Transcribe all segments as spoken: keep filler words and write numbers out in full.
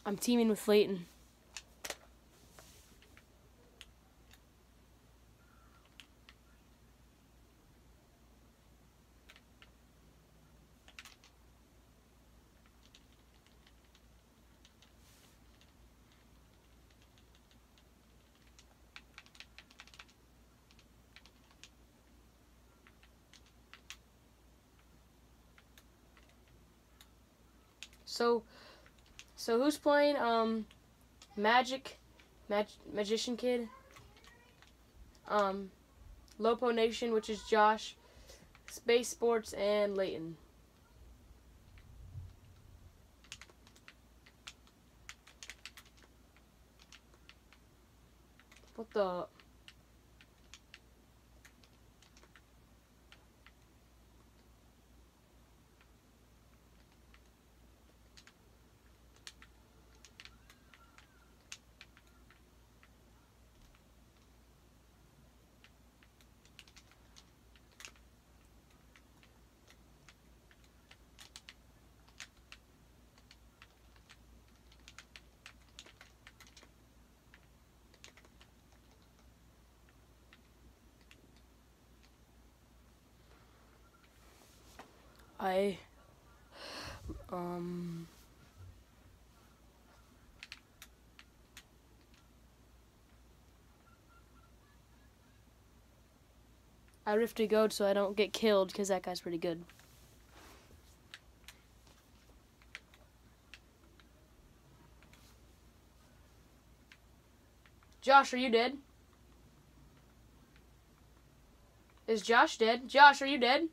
I'm teaming with Leighton. So, so who's playing? Um, Magic, Mag Magician Kid. Um, Lopo Nation, which is Josh, Space Sports, and Leighton. What the? I, um... I rift a goat so I don't get killed because that guy's pretty good. Josh, are you dead? Is Josh dead? Josh, are you dead?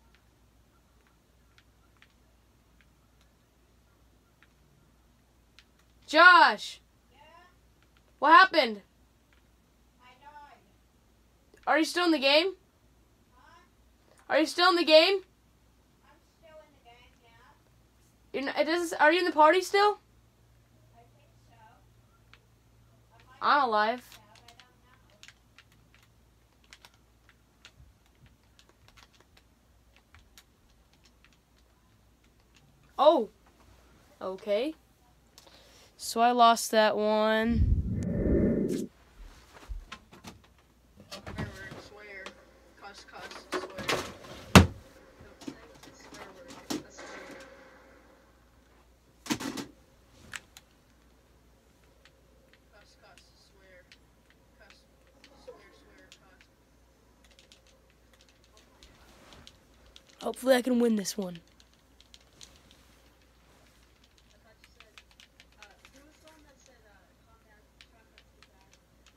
Josh! Yeah? What happened? I died. Are you still in the game? Huh? Are you still in the game? I'm still in the game, yeah. You're not, it does, are you in the party still? I think so. I might I'm alive. have, I don't know. Oh! Okay. So I lost that one. Swear word, swear. Cuss, cuss, swear. Don't say it's a swear word, it's a swear word. Cuss, cuss, swear. Cuss, swear, swear, cuss. Hopefully I can win this one. I thought you said, uh, who was the one that said, uh, combat, combat's the bad?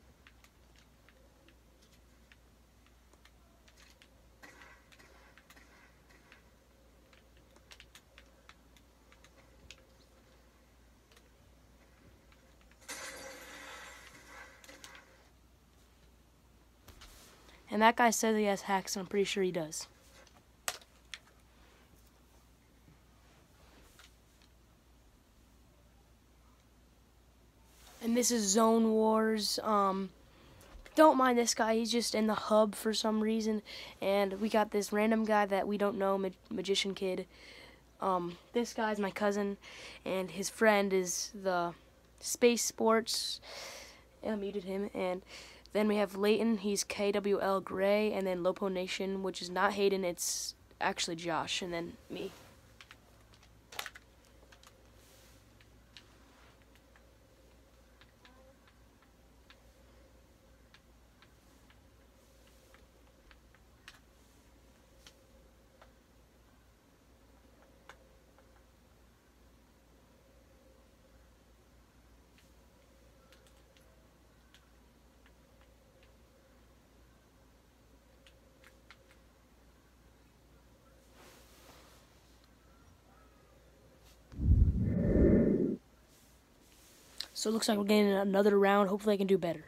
And that guy says he has hacks, and I'm pretty sure he does. And this is Zone Wars. Um, don't mind this guy. He's just in the hub for some reason. And we got this random guy that we don't know, Mag Magician Kid. Um, this guy's my cousin, and his friend is the Space Sports. I muted him. And then we have Leighton. He's K W L Gray. And then Lopo Nation, which is not Hayden. It's actually Josh. And then me. So it looks like we're getting another round. Hopefully I can do better.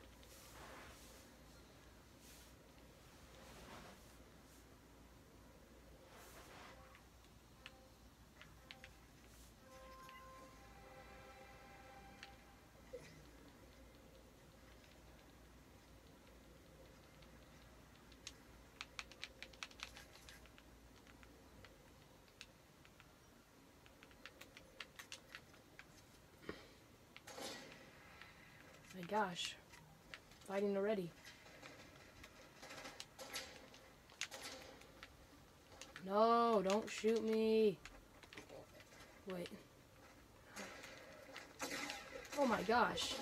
My gosh. Fighting already. No, don't shoot me. Wait. Oh my gosh.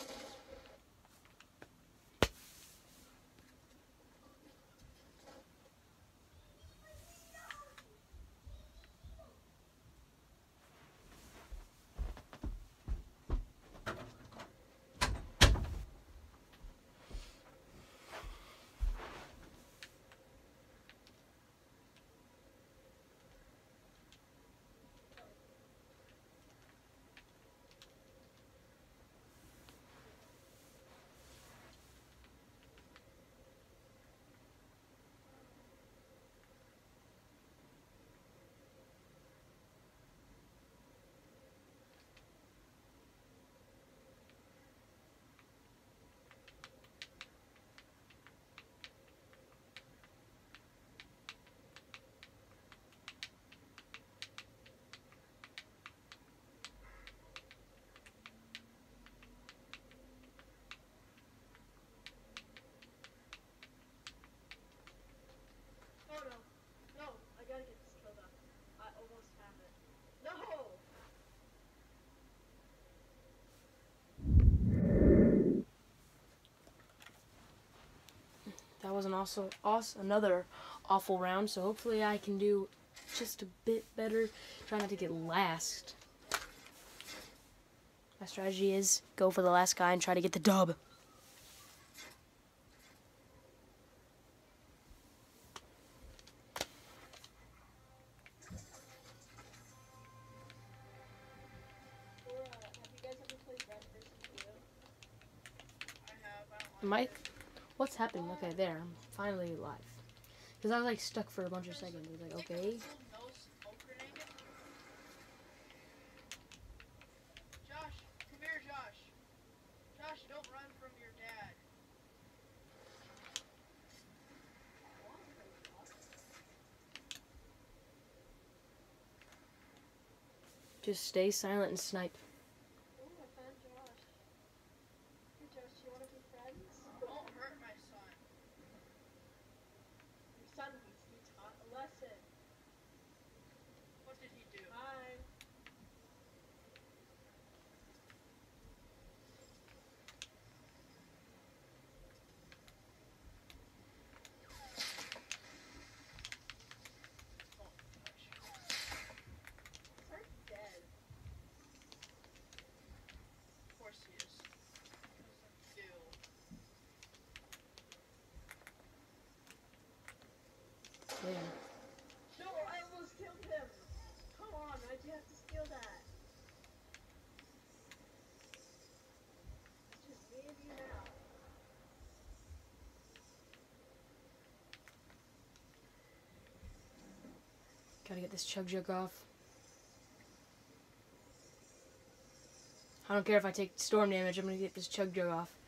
Oh no. No, I gotta get this killed up. I almost have it. No! That was an also, also another awful round, so hopefully I can do just a bit better. Try not to get last. My strategy is go for the last guy and try to get the dub. Or, uh, have you guys ever played Red versus. Blue? I have. I don't like Mike, it. what's happened? Okay, there. I'm finally live. Because I was like stuck for a bunch of seconds. I was like, Think of okay. a cool no smoke grenade. Josh, come here, Josh. Josh, don't run from your dad. Just stay silent and snipe. Oh, I found Josh. Hey, Josh, you wanna be friends? Don't hurt my son. Your son needs to be taught a lesson. What did he do? Hi. Oh, gosh. Are dead. Of course he is. Ew. Damn. No, I almost killed him. Come on, why'd you have to steal that? It's just me and you now. Gotta get this chug jug off. I don't care if I take storm damage, I'm gonna get this chug jug off.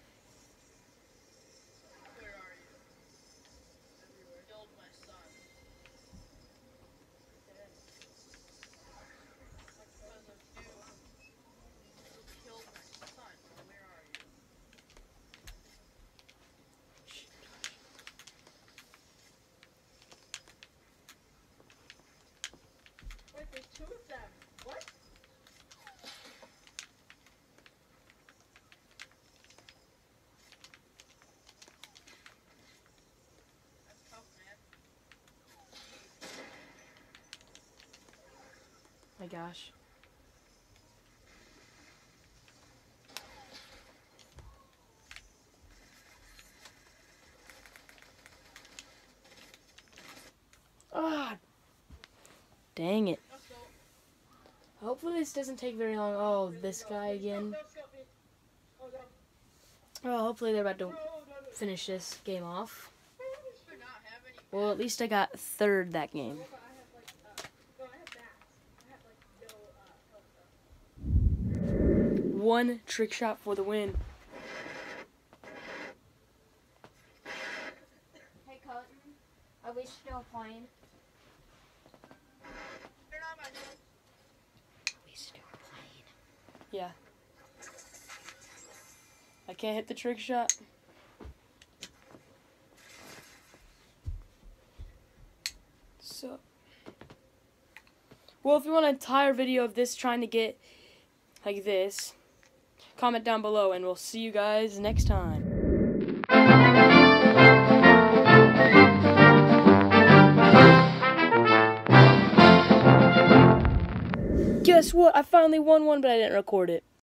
Where are you? Everywhere. Killed my son. Dead. Because of you. You killed my son. Where are you? Wait, there's two of them. What? That's tough, man. My gosh. Ah, dang it. Let's go. Hopefully this doesn't take very long. Oh, this guy again. Don't stop me. Oh, no. Well, hopefully they're about to No, no, no. finish this game off. Do not have any Well, at least I got third that game. But I have like, uh, no, I have bats. I have like no, uh, health though. One trick shot for the win. Hey Colton, are we still playing? Turn on my notes. We still playing. Yeah. I can't hit the trick shot. So, well, if you want an entire video of this trying to get like this, comment down below, and we'll see you guys next time. Guess what? I finally won one, but I didn't record it.